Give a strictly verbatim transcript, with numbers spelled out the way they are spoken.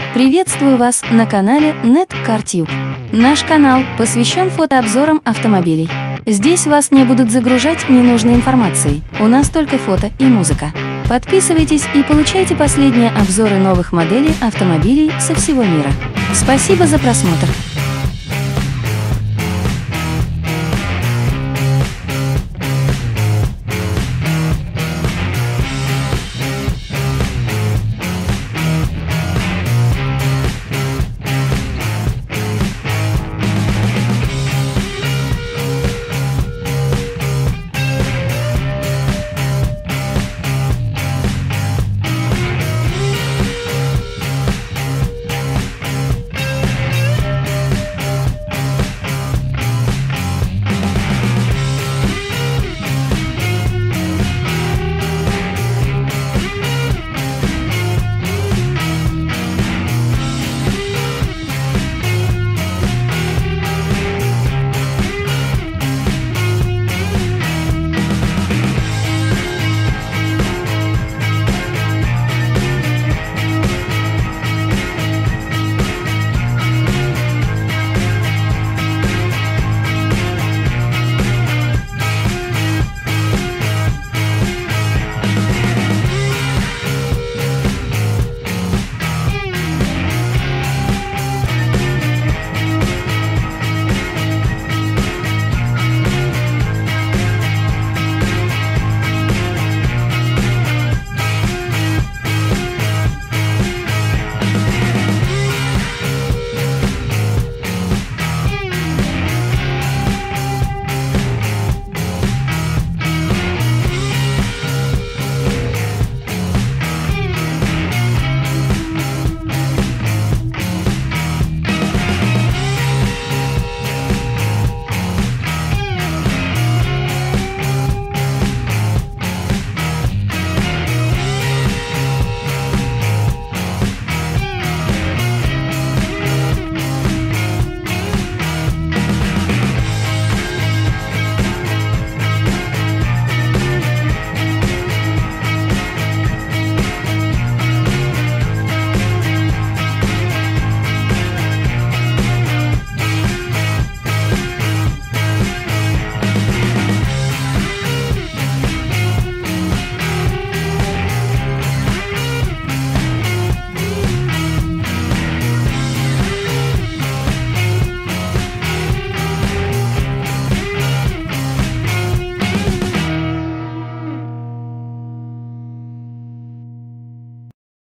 Приветствую вас на канале NetCarTube. Наш канал посвящен фотообзорам автомобилей. Здесь вас не будут загружать ненужной информацией, у нас только фото и музыка. Подписывайтесь и получайте последние обзоры новых моделей автомобилей со всего мира. Спасибо за просмотр!